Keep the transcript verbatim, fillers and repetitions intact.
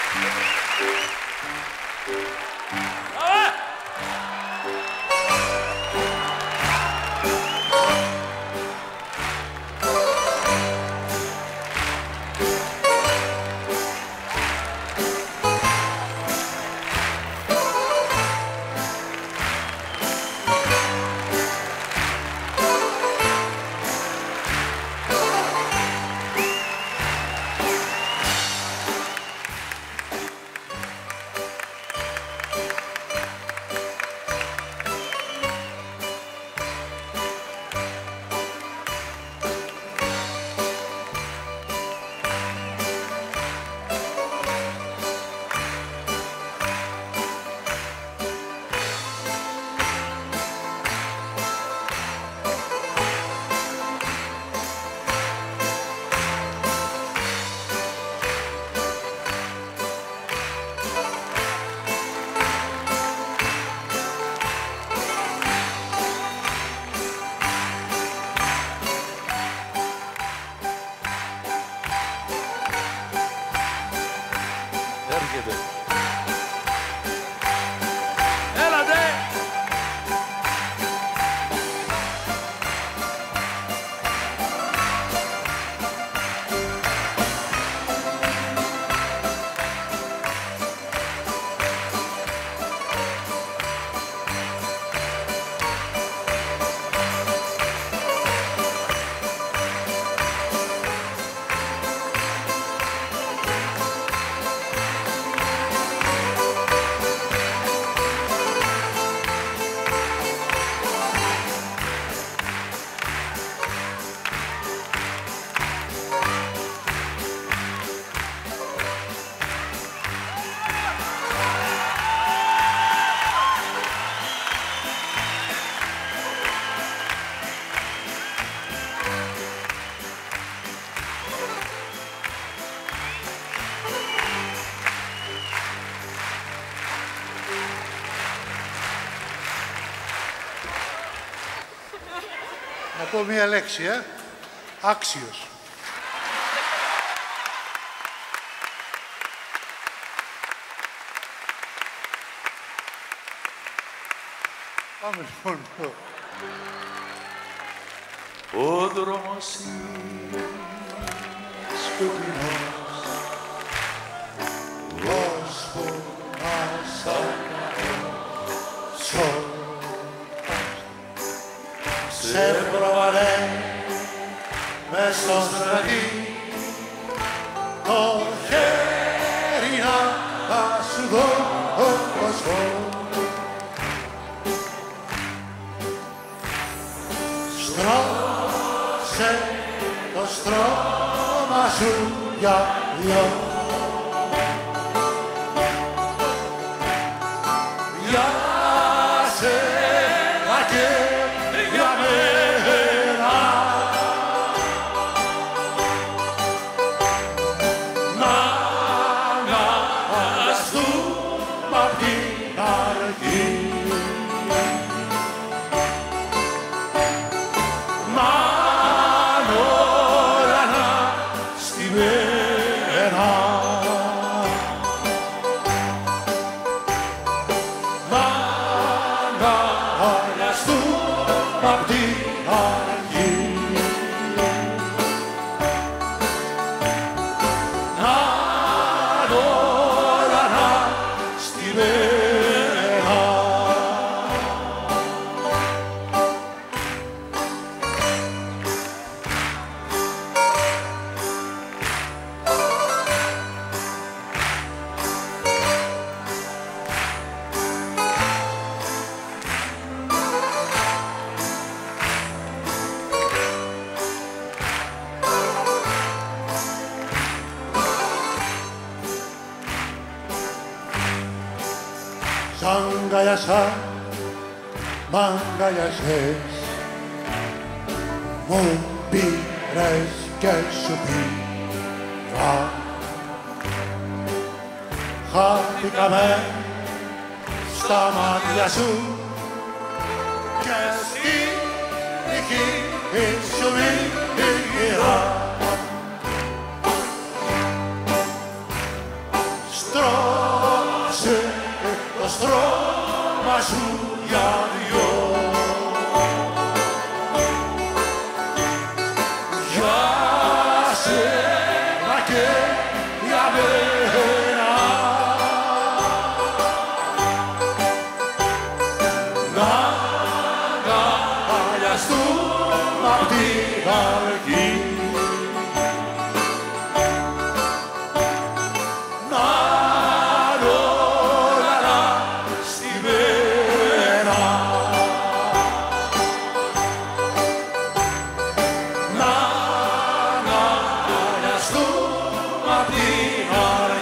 Να πω μία λέξη, ε. Άξιος. Πάμε λοιπόν. Ο δρόμος είναι σκοτεινός, ώσπου να σ' ακαλώσω. Σε προβαλέ μες στο στρατή, το χέρι να σου δώσω. Στρώσε το στρώμα σου για δυο. Για σένα και για μένα. Να αναγκαστούμε απ' την αρχή. Σ' αγκαλιάσα, μ' αγκαλιάσες, μου πήρες και σου πήρα. Χάθηκαμε στα μάτια σου και στη δική σου μοίρα. Στρο στρώμα σου για δυο. Για σένα και για μένα να αγκαλιαστούμε απ' την αρχή. Απ' την αρχή.